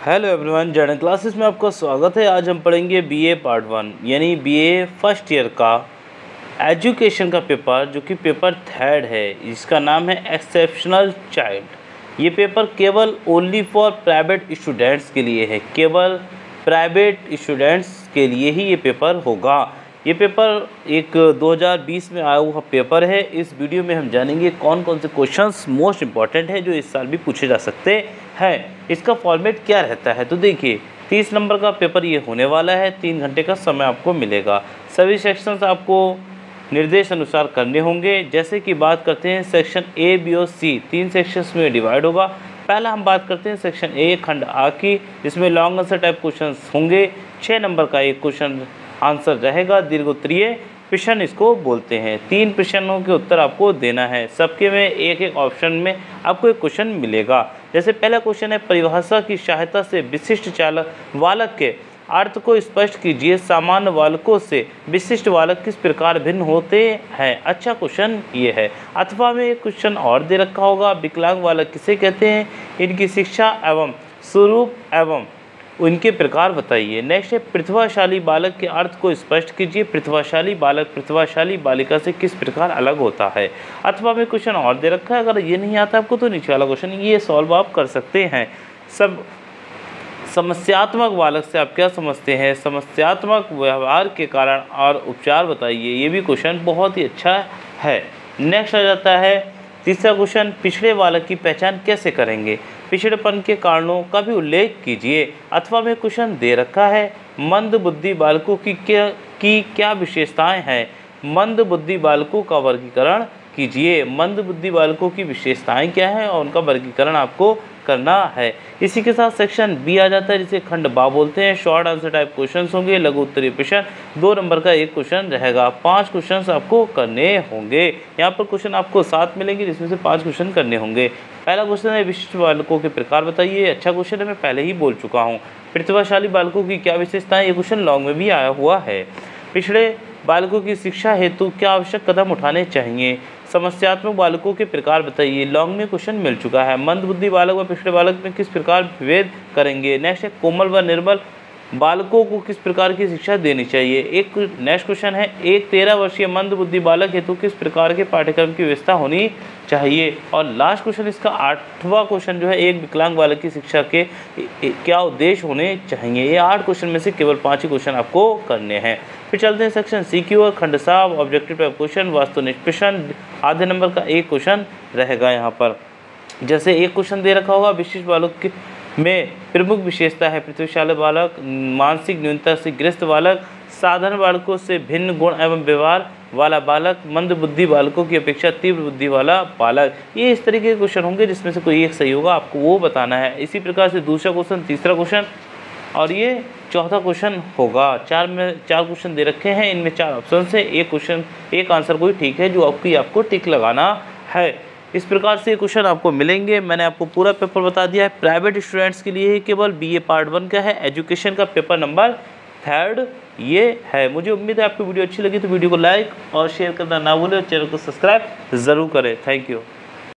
Hello everyone, journal classes में आपका स्वागत है। आज हम पढ़ेंगे बीए पार्ट 1 यानी बीए फर्स्ट ईयर का एजुकेशन का पेपर, जो कि पेपर 3 है। इसका नाम है एक्सेप्शनल चाइल्ड। ये पेपर केवल ओनली फॉर प्राइवेट स्टूडेंट्स के लिए है, केवल प्राइवेट स्टूडेंट्स के लिए ही ये पेपर होगा। ये पेपर एक 2020 में आया हुआ पेपर है। इस वीडियो में हम जानेंगे कौन कौन से क्वेश्चंस मोस्ट इंपॉर्टेंट है जो इस साल भी पूछे जा सकते हैं। इसका फॉर्मेट क्या रहता है, तो देखिए 30 नंबर का पेपर ये होने वाला है। 3 घंटे का समय आपको मिलेगा। सभी सेक्शंस आपको निर्देश अनुसार करने होंगे। जैसे कि बात करते हैं सेक्शन ए, बी और सी, 3 सेक्शंस में डिवाइड होगा। पहला हम बात करते हैं सेक्शन ए खंड आ की, जिसमें लॉन्ग आंसर टाइप क्वेश्चन होंगे। 6 नंबर का एक क्वेश्चन आंसर रहेगा, दीर्घ उत्तरीय प्रश्न इसको बोलते हैं। 3 प्रश्नों के उत्तर आपको देना है। सबके में एक एक ऑप्शन में आपको एक क्वेश्चन मिलेगा। जैसे पहला क्वेश्चन है, परिभाषा की सहायता से विशिष्ट चालक वालक के अर्थ को स्पष्ट कीजिए। सामान्य वालकों से विशिष्ट वालक किस प्रकार भिन्न होते हैं। अच्छा क्वेश्चन ये है। अथवा में एक क्वेश्चन और दे रखा होगा, विकलांग वालक किसे कहते हैं, इनकी शिक्षा एवं स्वरूप एवं उनके प्रकार बताइए। नेक्स्ट है, प्रतिभाशाली बालक के अर्थ को स्पष्ट कीजिए। प्रतिभाशाली बालक प्रतिभाशाली बालिका से किस प्रकार अलग होता है। अथवा में क्वेश्चन और दे रखा है। अगर ये नहीं आता आपको तो नीचे वाला क्वेश्चन ये सॉल्व आप कर सकते हैं। सब समस्यात्मक बालक से आप क्या समझते हैं। समस्यात्मक व्यवहार के कारण और उपचार बताइए। ये भी क्वेश्चन बहुत ही अच्छा है। नेक्स्ट आ जाता है तीसरा क्वेश्चन, पिछड़े बालक की पहचान कैसे करेंगे। पिछड़ेपन के कारणों का भी उल्लेख कीजिए। अथवा में क्वेश्चन दे रखा है, मंद बुद्धि बालकों की क्या विशेषताएं हैं। मंद बुद्धि बालकों का वर्गीकरण कीजिए। मंद बुद्धि बालकों की विशेषताएं क्या हैं और उनका वर्गीकरण आपको करना है। इसी के साथ सेक्शन बी आ जाता है, जिसे खंड बा बोलते हैं। शॉर्ट आंसर टाइप क्वेश्चंस होंगे, लघु उत्तरीय प्रश्न। 2 नंबर का एक क्वेश्चन रहेगा। 5 क्वेश्चंस आपको करने होंगे। यहाँ पर क्वेश्चन आपको 7 मिलेंगे, जिसमें से 5 क्वेश्चन करने होंगे। पहला क्वेश्चन है, विशिष्ट बालकों के प्रकार बताइए। अच्छा क्वेश्चन है, मैं पहले ही बोल चुका हूँ। प्रतिभाशाली बालकों की क्या विशेषताएं, ये क्वेश्चन लॉन्ग में भी आया हुआ है। पिछड़े बालकों की शिक्षा हेतु क्या आवश्यक कदम उठाने चाहिए। समस्यात्मक बालकों के प्रकार बताइए, लॉन्ग में क्वेश्चन मिल चुका है। मंद बुद्धि बालक व पिछड़े बालक में किस प्रकार विभेद करेंगे। नेक्स्ट है, कोमल व निर्बल बालकों को किस प्रकार की शिक्षा देनी चाहिए। एक नेक्स्ट क्वेश्चन है, एक 13 वर्षीय मंद बुद्धि बालक हेतु किस प्रकार के पाठ्यक्रम की व्यवस्था होनी चाहिए। और लास्ट क्वेश्चन इसका 8वां क्वेश्चन जो है, एक विकलांग बालक की शिक्षा के क्या उद्देश्य होने चाहिए। ये 8 क्वेश्चन में से केवल 5 ही क्वेश्चन आपको करने हैं। फिर चलते हैं सेक्शन सी की ओर। खंड साहब ऑब्जेक्टिव टाइप क्वेश्चन, वास्तुनिष्ठ प्रश्न, आधे नंबर का एक क्वेश्चन रहेगा। यहाँ पर जैसे एक क्वेश्चन दे रखा होगा, विशिष्ट बालक में प्रमुख विशेषता है। प्रतिभाशाली बालक, मानसिक न्यूनता से ग्रस्त बालक, साधारण बालकों से भिन्न गुण एवं व्यवहार वाला बालक, मंद बुद्धि बालकों की अपेक्षा तीव्र बुद्धि वाला बालक। ये इस तरीके के क्वेश्चन होंगे, जिसमें से कोई एक सही होगा, आपको वो बताना है। इसी प्रकार से दूसरा क्वेश्चन, तीसरा क्वेश्चन और ये चौथा क्वेश्चन होगा। 4 क्वेश्चन दे रखे हैं, इनमें 4 ऑप्शन है। एक क्वेश्चन एक आंसर कोई ठीक है, जो आपको टिक लगाना है। इस प्रकार से क्वेश्चन आपको मिलेंगे। मैंने आपको पूरा पेपर बता दिया है। प्राइवेट स्टूडेंट्स के लिए ही केवल बीए पार्ट 1 का है, एजुकेशन का पेपर नंबर 3 ये है। मुझे उम्मीद है आपको वीडियो अच्छी लगी तो वीडियो को लाइक और शेयर करना ना भूलें और चैनल को सब्सक्राइब ज़रूर करें। Thank you.